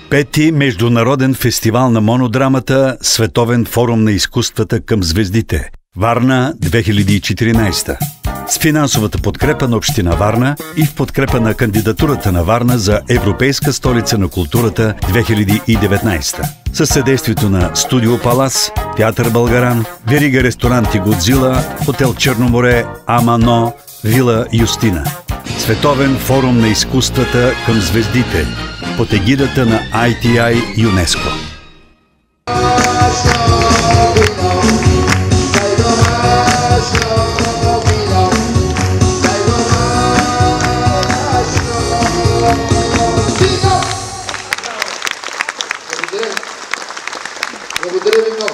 Пети международен фестивал на монодрамата Световен форум на изкуствата към звездите. Варна 2014. С финансовата подкрепа на Община Варна и в подкрепа на кандидатурата на Варна за Европейска столица на културата 2019. Със съдействието на Студио Палас, Театър Българан, верига ресторанти Годзила, Хотел Черноморе, Амано, Вила Юстина. Световен форум на изкуствата към звездите под егидата на ITI ЮНЕСКО. Благодаря ви много.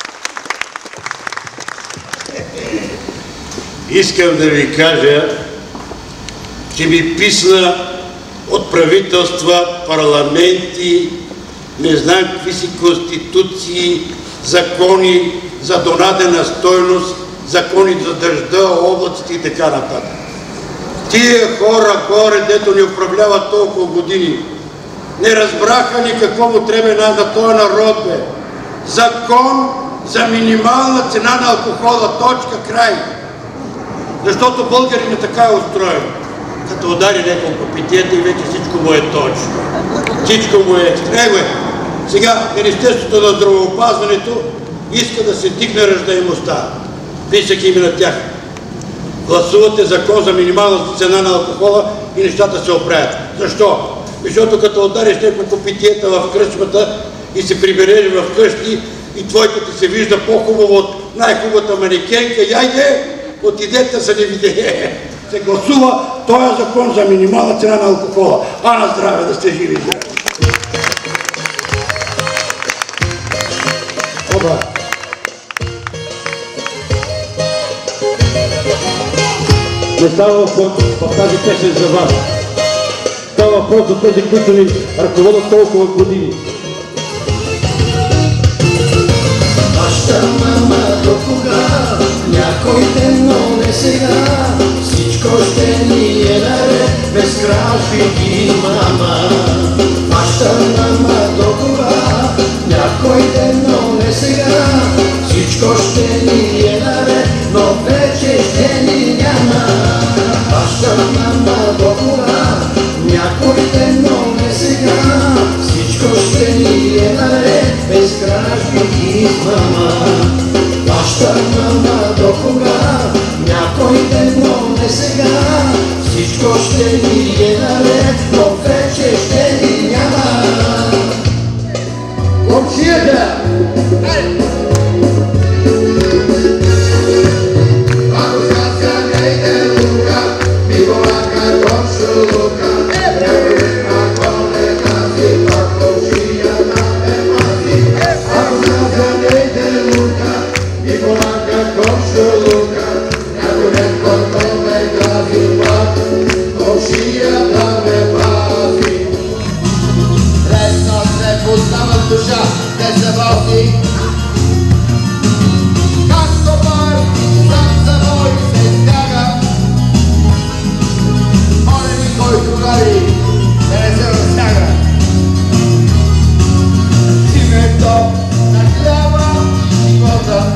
Искам да ви кажа, че ми писна от правителства, парламенти, не знам какви си конституции, закони за донадена стойност, закони за дъжда, облаците и така нататък. Тия хора горе, дето ни управляват толкова години, не разбраха ли какво му трябва на този народ, бе? Закон за минимална цена на алкохола, точка, край. Защото българин така е устроен. Като удари няколко питиета и вече всичко му е точно. Всичко му е. Сега Министерството на здравеопазването иска да се дигне раждаемостта. Писах име на тях. Гласувате закон за минимална цена на алкохола и нещата се оправят. Защо? Защото като удариш няколко питиета в кръчмата и се прибереш в къщи и твойката се вижда по-хубаво от най-хубавата манекенка, и айде, отидете за не виде. Се гласува този закон за минимална цена на алкохола. А на здраве, да сте живи. Оба. Не става въпрос в тази песен за вас. Става въпрос за тези, които ни ръководят толкова години. Баща, мама, до кога? Някой ден, но не сега. Всичко ще ни е наред, без кражби и мама. Баща, мама, до кога? Някой ден, но не сега. Всичко ще ни е наред, но вече ще ни няма. Баща, мама, до кога? Някой ден, но не сега. Всичко ще ни е наред, без кражби и мама. Баща, мама, до кога? Някой ден, но не сега. Всичко ще ни е наред, но вече ще ни няма. Момчета! Ако сказка не иде лука, ми волака точно лука. Ако не тази, пак лошия на емази. Ако сказка не иде лука, ми волака точно лука. Ако не който ме гази пак, лошия да ме пази. Лесно се познава душа, те се води. Както бар, сам завой се стяга. Моля никой другари, да не се разтяга. Името на хляба и живота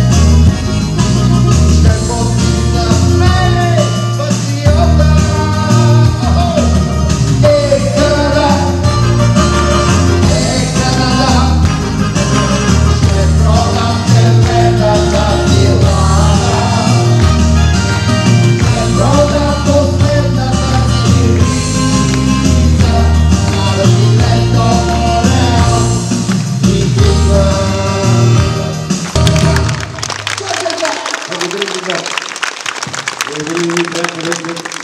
ще постигна мене патриота. Канада! Канада! Ще продам червената силана. Ще продам последната си рица. Арбилето Мореал и Куба. Благодаря ви много. Благодаря ви,